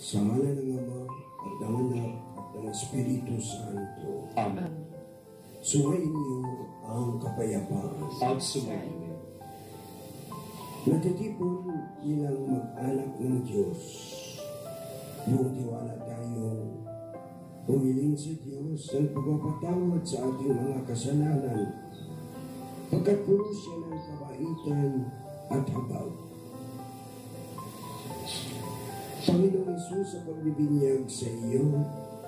Sa ngalan ng Ama at ng Anak at ng Espiritu Santo. Amen. Sumayin niyo ang kapayapaan. At sumayin. Natitipon nilang mag-anak ng Diyos. Buong tiwala tayong humiling sa Diyos ng pagpapatawad sa ating mga kasalanan, pagkat puno siya ng kabaitan at habag. Panginoong Hesus, sa pagbibinyag sa iyo,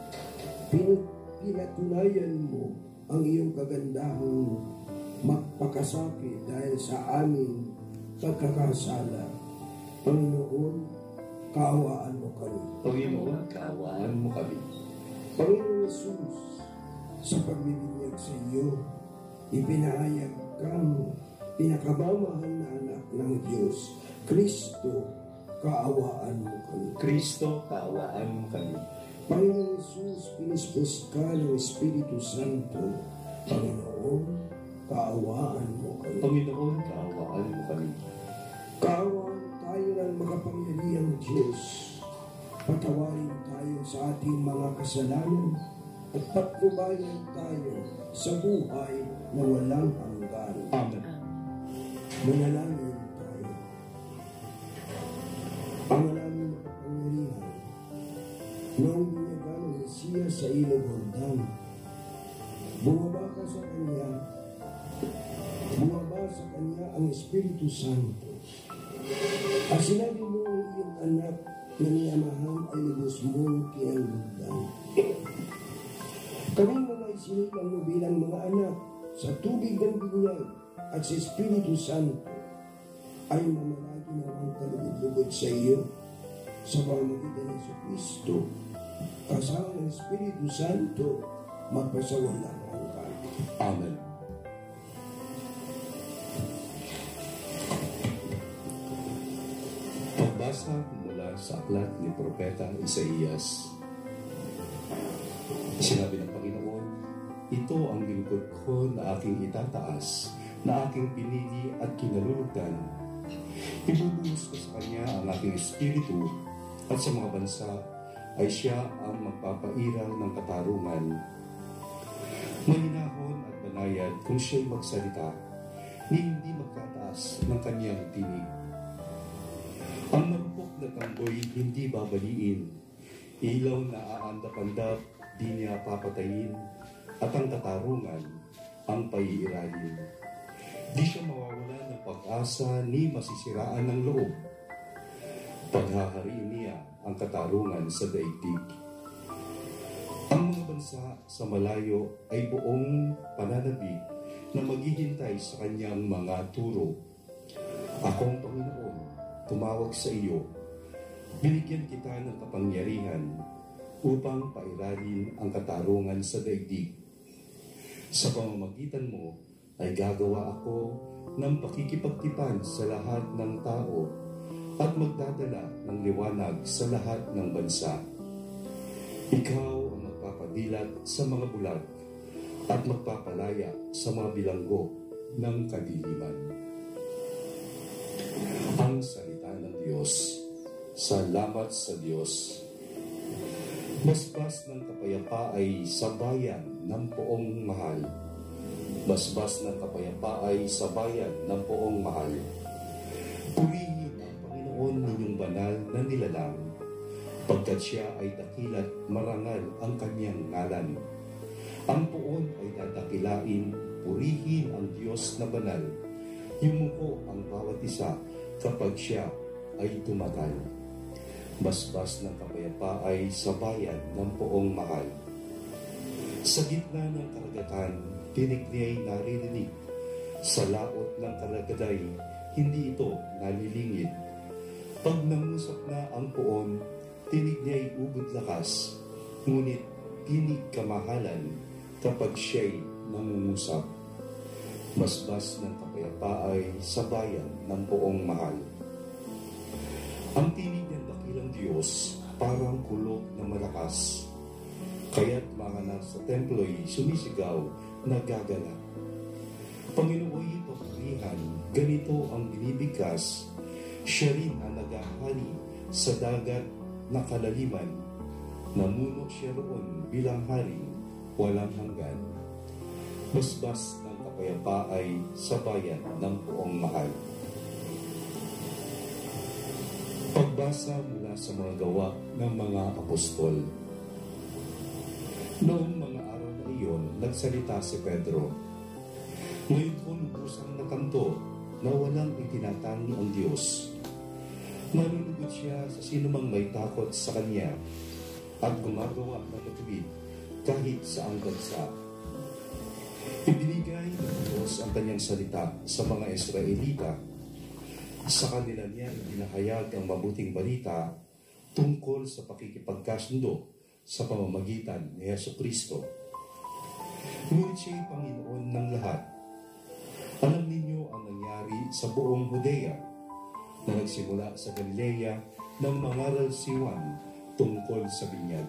pinatunayan mo ang iyong kagandahang magpakasakit dahil sa aming pagkakasala. Panginoon, kaawaan mo kami. Panginoon, kaawaan mo kami. Panginoong Hesus, sa pagbibinyag sa iyo, ipinahayag kang pinakamamahal na anak ng Diyos. Kristo, kaawaan mo kami. Kristo, kaawaan mo kami. Panginoong Hesus, pinispos ka ng Espiritu Santo. Panginoon, kaawaan mo kami. Panginoon, kaawaan mo kami. Kaawaan tayo ng makapangyarihang Diyos. Patawarin tayo sa ating mga kasalanan at patnubayan tayo sa buhay na walang hanggan. Amen. Manalangin tayo. Ang namin makapangyarihan, noong binyagan ng Mesiya sa ilog Jordan, bumaba sa kanya ang Espiritu Santo. At sinabi mo ang iyong anak na niyamahan ay lubos mong kinalugdan. Kaming mga isinilang mo bilang mga anak sa tubig ng binyag at sa Espiritu Santo ay mamalagi na ang kalugod-lugod sa iyo sa pamamagitan ng Kristo kasama ng Espiritu Santo magpasawalang hanggan. Amen. Pagbasa mula sa aklat ni Propeta Isaías. Sinabi ng Panginoon, ito ang lingkod ko na aking itataas, na aking pinili at kinalulugdan. Ibubuhos ko sa kanya ang aking espiritu, at sa mga bansa ay siya ang magpapairal ng katarungan. Mahinahon at banayad kung siya'y magsalita, ni hindi magtataas ng kanyang tinig. Ang marupok na tanggoy hindi babaliin, ilaw na aandap-andap di niya papatayin, at ang katarungan ang paiiralin. Di siya mawawala ng pag-asa ni masisiraan ng loob. Paghahariin niya ang katarungan sa daigdig. Ang mga bansa sa malayo ay buong pananabik na maghihintay sa kanyang mga turo. Akong Panginoon, tumawag sa iyo, binigyan kita ng kapangyarihan upang pairalin ang katarungan sa daigdig. Sa pamamagitan mo ay gagawa ako ng pakikipagtipan sa lahat ng tao at magdadala ng liwanag sa lahat ng bansa. Ikaw ang magpapadilat sa mga bulag at magpapalaya sa mga bilanggo ng kadiliman. Ang salita ng Diyos. Salamat sa Diyos. Basbas ng kapayapa ay sa bayan ng poong mahal. Basbas ng kapayapa ay sa bayan ng poong mahal. Purihin ang Panginoon ninyong banal na nilalang, pagkat siya ay dakilat marangal ang kanyang ngalan. Ang poon ay dadakilain, purihin ang Diyos na banal. Yumuko ang bawat isa kapag siya ay tumagal. Basbas ng kapayapa ay sa bayan ng poong mahal. Sa gitna ng karagatan, tinig niya'y naririnig. Sa laot ng karagaday, hindi ito nalilingid. Pag nangusap na ang poon, tinig niya'y ugod lakas. Ngunit tinig kamahalan kapag siya'y nangungusap. Basbas ng kapayapa ay sa bayan ng poong mahal. Ang tinig ng dakilang Diyos parang kulog na malakas. Kaya't mga nasa templo'y sumisigaw, nagagala. Panginooy papurihan, ganito ang binibigkas. Siya rin ang naghahari sa dagat na kalaliman, namuno siya roon bilang hari walang hanggan. Basbas ng kapayapaay sa bayan ng poong mahal. Pagbasa mula sa mga gawa ng mga apostol. Noong mga araw na iyon, nagsalita si Pedro. Ngayon ko lubusang nakanto na walang itinatangi ang Diyos. Nalulugod siya sa sinumang may takot sa Kanya at gumagawa ng matuwid kahit saang bansa. Ibinigay ng Diyos ang Kanyang salita sa mga Israelita. Sa kanila niya ibinahayag ang mabuting balita tungkol sa pakikipagkasundo sa pamamagitan ni Jesucristo. Ngunit siya'y Panginoon ng lahat. Alam ninyo ang nangyari sa buong Judea na nagsimula sa Galilea nang mangaral si Juan tungkol sa binyag.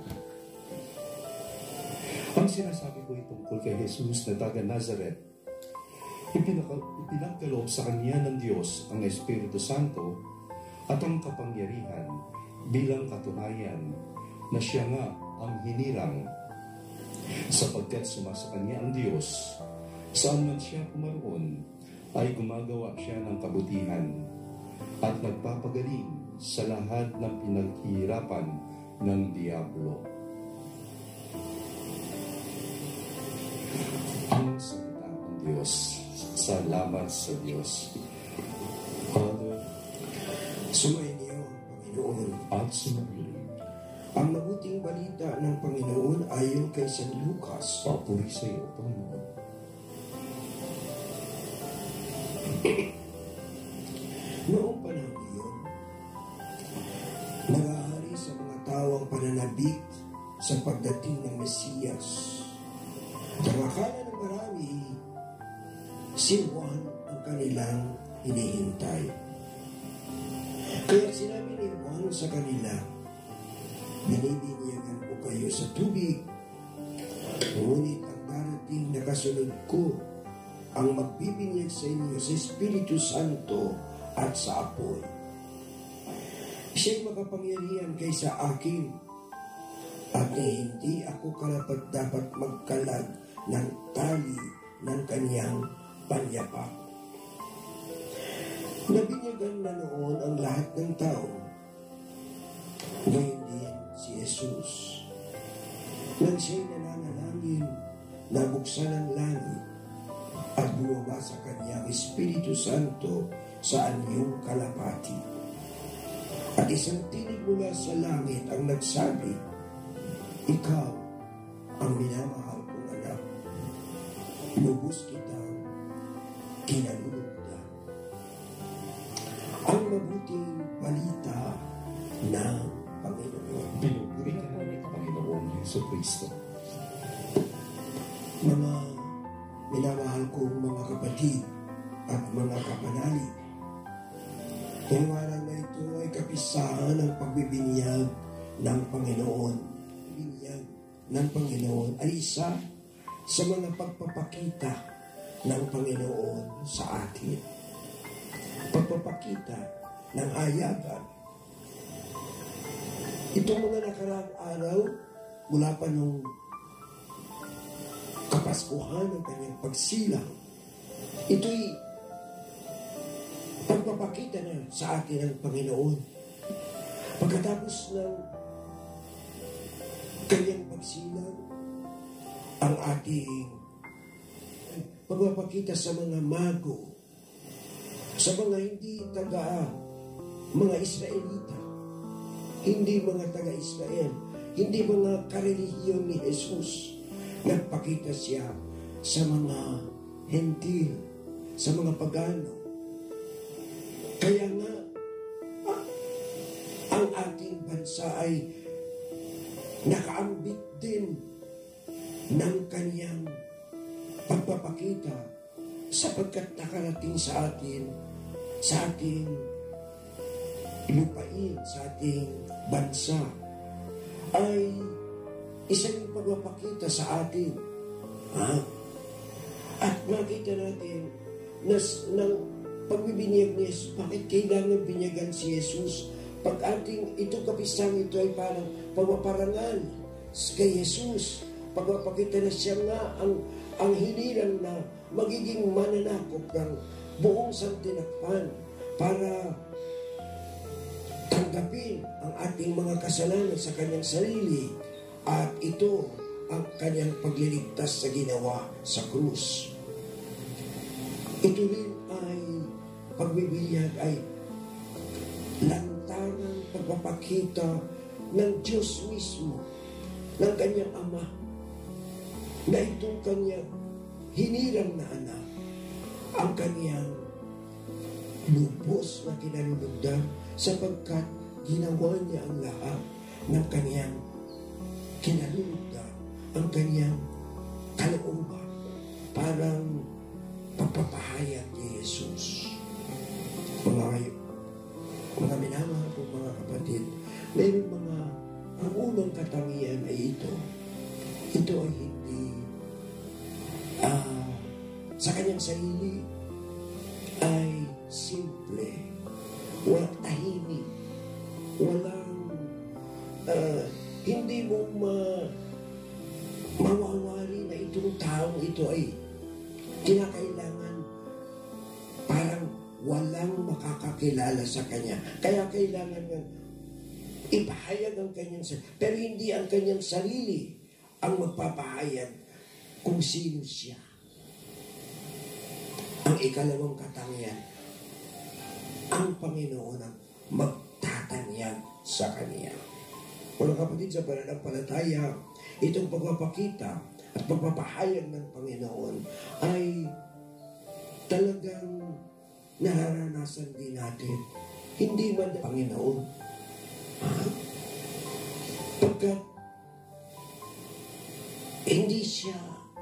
Ang sinasabi ko ay tungkol kay Jesus na taga Nazaret. Ipinagkaloob sa kanya ng Diyos ang Espiritu Santo at ang kapangyarihan bilang katunayan na siya nga ang hinirang, sapagkat sumasa kanya ang Diyos. Saan man siya pumaroon ay gumagawa siya ng kabutihan at nagpapagaling sa lahat ng pinaghihirapan ng Diablo. Ang salita ng Diyos. Salamat sa Diyos. Father, Sumainyo ang Panginoon. at sumainyo. Ang mabuting balita ng Panginoon ayon kay San Lucas. Papuri sa iyo, Panginoon. Noong panahon iyon, nagahari sa mga tao ang pananabik sa pagdating ng Mesiyas. At ang akala ng marami, si Juan ang kanilang hinihintay. Kaya sinabi ni Juan sa kanila, binibinyagan ko kayo sa tubig, ngunit ang darating na kasunod ko ang magbibinyag sa inyo sa Espiritu Santo at sa apoy. Siya'y makapangyarihan kaysa akin at hindi ako karapat-dapat magkalag ng tali ng kanyang panyapak. Nabinyagan na noon ang lahat ng tao. Ngayon din si Jesus. Nang siya'y nananalangin, nabuksan ang langit at bumaba sa kanyang Espiritu Santo sa anyong kalapati. At isang tinig mula sa langit ang nagsabi, "Ikaw ang minamahal kong anak. Lubos kitang kinalulugdan." Ang mabuting balita ng Panginoon. Pinupuri ka namin, Panginoon Jesucristo. Mga minamahal kong mga kapatid at mga kapanalig, ngayong araw na ito ay kapisahan ng pagbibinyag ng Panginoon. Binyag ng Panginoon ay isa sa mga pagpapakita ng Panginoon sa atin. Pagpapakita ng ayagan. Itong mga nakaraang araw, mula pa nung Kapaskuhan ng kanyang pagsilang, ito'y pagpapakita na sa atin ng Panginoon. Pagkatapos ng kanyang pagsilang, ang ating pagpapakita sa mga mago, sa mga hindi mga Israelita, hindi mga taga-Israel, hindi mga karelihiyon ni Jesus. Nagpakita siya sa mga hentil, sa mga pagano. Kaya nga, ang ating bansa ay nakaambit din ng kanyang pagpapakita sapagkat nakarating sa atin, sa ating lupain, sa ating bansa, ay isang pagpapakita sa atin. At makita natin na ng pagbibinyag ni Jesus, bakit kailangan binyagan si Jesus Pag ating itong kapisang ito ay parang pagpaparangal kay Jesus, pagpapakita na siya nga ang hinirang na magiging mananakop ng buong santinakpan para tanggapin ang ating mga kasalanan sa kanyang sarili, at ito ang kanyang pagliligtas sa ginawa sa krus. Ito rin ay pagbibiyag, ay lantaran pagpapakita ng Diyos mismo, ng kanyang Ama, na itong kanyang hinirang na anak ang kanyang lubos na kinalulugdan, sapagkat ginawa niya ang lahat ng kanyang kinalulugdan, ang kanyang kalooban, parang pagpapahayag ni Jesus. Mga minamahal po mga kapatid, mayroong mga, ang unang katangian ay ito. Ito ay hindi sa kanyang sarili ay simple, walang tahimik, walang hindi mo mawawari na itong taong ito ay kinakailangan, parang walang makakakilala sa kanya. Kaya kailangan niyang ipahayag ang kanyang sarili, pero hindi ang kanyang sarili ang magpapahayag kung sino siya. Ang ikalawang katangian, ang Panginoon ang magtatanyag sa kanya. Mga kapatid, sa pananampalataya, itong pagpapakita at pagpapahayag ng Panginoon ay talagang nararanasan din natin. Hindi man ang Panginoon. Pagkat hindi siya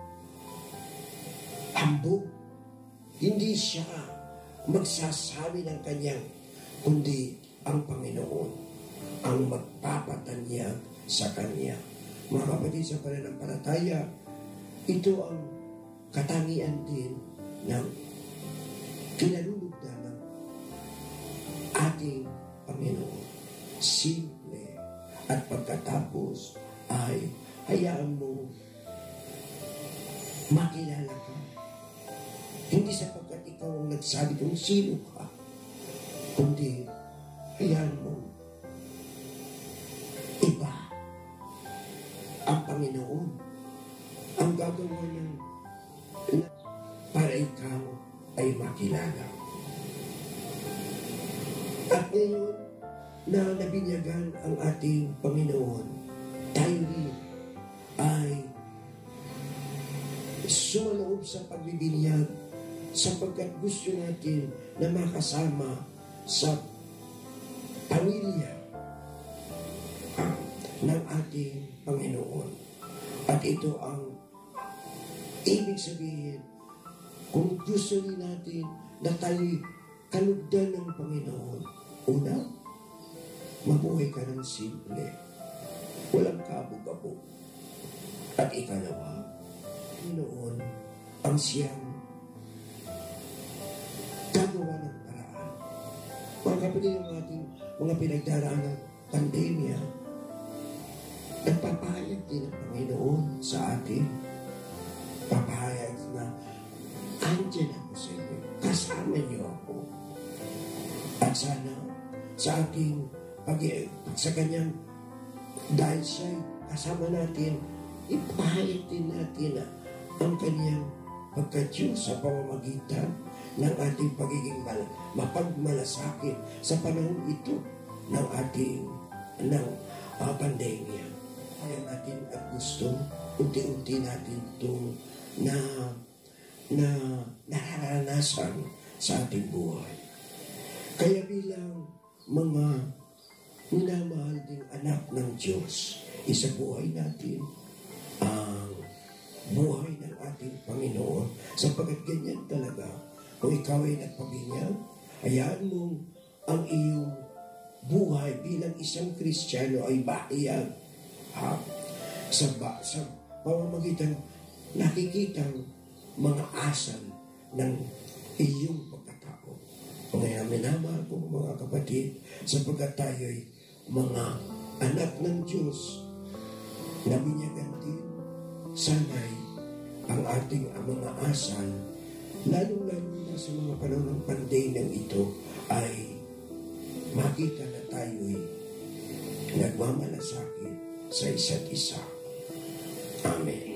hambog, hindi siya magsasabi ng kanyang, kundi ang Panginoon ang magpapatanyag sa kanya. Mga kapatid, sa pananampalataya, ito ang katangian din ng kinalulugdan ng ating Panginoon. Simple, at pagkatapos ay hayaan mo makilala ka. Hindi sapagkat ikaw ang nagsabi kung sino ka, kundi hayaan mo iba ang Panginoon ang gagawa ng para ikaw ay makilala. At ngayon na nabinyagan ang ating Panginoon, tayo rin ay sumaloob sa pagbibinyag, sapagkat gusto natin na makasama sa pamilya ng ating Panginoon. At ito ang ibig sabihin, kung gusto rin natin na tayo'y kalugdan ng Panginoon, una, mabuhay ka ng simple, walang kabog-abog. At ikalawa, Panginoon ang siyang gagawa ng paraan. Mga kapatid, yung ating mga pinagdaraan ng pandemya, nagpapahayag din ang Panginoon sa atin. Papahayag na andyan ako sa inyo, kasama niyo ako. At sana sa ating sa kanyang, dahil siya'y kasama natin, ipahayag din natin na ang kanyang pagka-Diyos sa pamamagitan ng ating pagiging mapagmalasakit sa panahon ito ng ating pandemya. Kaya natin at gusto, unti-unti natin itong nararanasan sa ating buhay. Kaya bilang mga minamahal ding anak ng Diyos, isa buhay natin ang buhay ng ating Panginoon, sapagkat ganyan talaga. Kung ikaw ay nagpabinyag, hayaan mong ang iyong buhay bilang isang Kristiyano ay bahayag sa pamamagitan nakikitang mga asal ng iyong pagkatao. Kaya minamahal ko mga kapatid, sapagkat tayo'y mga anak ng Diyos na binyagan din, sana'y ang ating mga asal, lalong-lalo na sa mga panahon ng pandemyang ito, ay makita na tayo'y nagmamalasakit sa isa't isa. Amen.